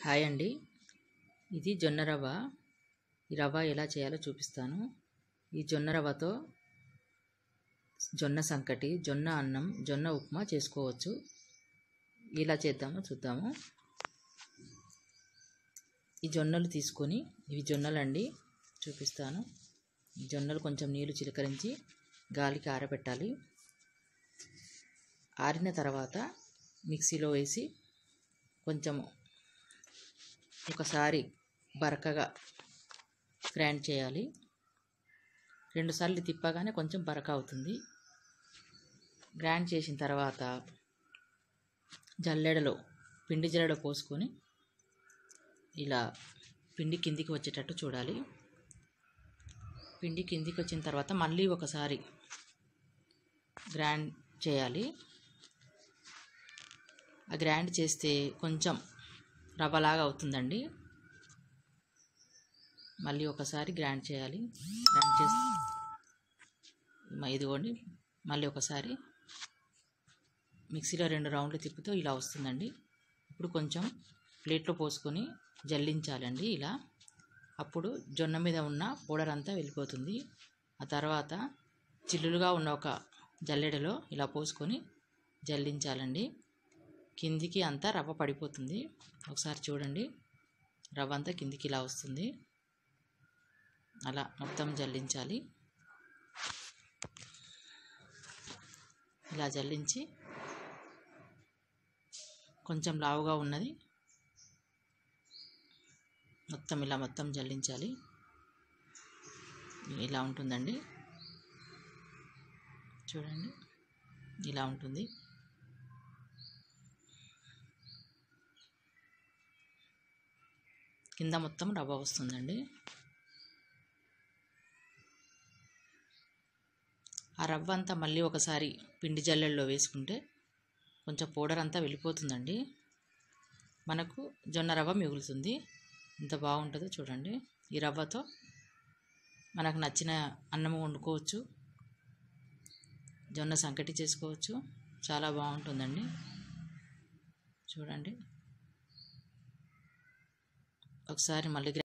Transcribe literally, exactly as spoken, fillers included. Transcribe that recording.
Hi అండి, ఇది జొన్న రవ్వ. ఈ రవ్వ ఎలా చేయాలో చూపిస్తాను. ఈ జొన్న రవ్వతో జొన్న సంకటి, జొన్న అన్నం, జొన్న ఉప్మా చేసుకోవచ్చు. ఇలా చేద్దామో చూద్దాము. ఈ జొన్నలు తీసుకొని, ఇవి జొన్నలు అండి, చూపిస్తాను. ఈ జొన్నలు కొంచెం నీళ్ళు చిలకరించి గాలికి ఆరబెట్టాలి. ఆరిన తర్వాత మిక్సీలో వేసి కొంచెం ఒకసారి బరకగా గ్రైండ్ చేయాలి. రెండుసార్లు తిప్పగానే కొంచెం బరక అవుతుంది. గ్రైండ్ చేసిన తర్వాత జల్లెడలో పిండి జల్లెడ పోసుకొని ఇలా పిండి కిందికి వచ్చేటట్టు చూడాలి. పిండి కిందికి వచ్చిన తర్వాత మళ్ళీ ఒకసారి గ్రైండ్ చేయాలి. ఆ గ్రైండ్ చేస్తే కొంచెం రవ్వలాగా అవుతుందండి. మళ్ళీ ఒకసారి గ్రైండ్ చేయాలి. గ్రైండ్ చేస్తే ఇదిగోండి, మళ్ళీ ఒకసారి మిక్సీలో రెండు రౌండ్లు తిప్పుతూ ఇలా వస్తుందండి. ఇప్పుడు కొంచెం ప్లేట్లో పోసుకొని జల్లించాలండి ఇలా. అప్పుడు జొన్న మీద ఉన్న పౌడర్ అంతా వెళ్ళిపోతుంది. ఆ తర్వాత చిల్లులుగా ఉన్న ఒక జల్లెడలో ఇలా పోసుకొని జల్లించాలండి. కిందికి అంతా రవ్వ పడిపోతుంది. ఒకసారి చూడండి, రవ్వ అంతా కిందికి ఇలా వస్తుంది. అలా మొత్తం జల్లించాలి. ఇలా జల్లించి కొంచెం లావుగా ఉన్నది మొత్తం ఇలా మొత్తం జల్లించాలి. ఇలా ఉంటుందండి, చూడండి, ఇలా ఉంటుంది. కింద మొత్తం రవ్వ వస్తుందండి. ఆ రవ్వ అంతా మళ్ళీ ఒకసారి పిండి జల్లెల్లో వేసుకుంటే కొంచెం పౌడర్ అంతా వెళ్ళిపోతుందండి. మనకు జొన్న రవ్వ మిగులుతుంది. ఎంత బాగుంటుందో చూడండి. ఈ రవ్వతో మనకు నచ్చిన అన్నం వండుకోవచ్చు, జొన్న సంకటి చేసుకోవచ్చు. చాలా బాగుంటుందండి. చూడండి, ఒకసారి మళ్ళీ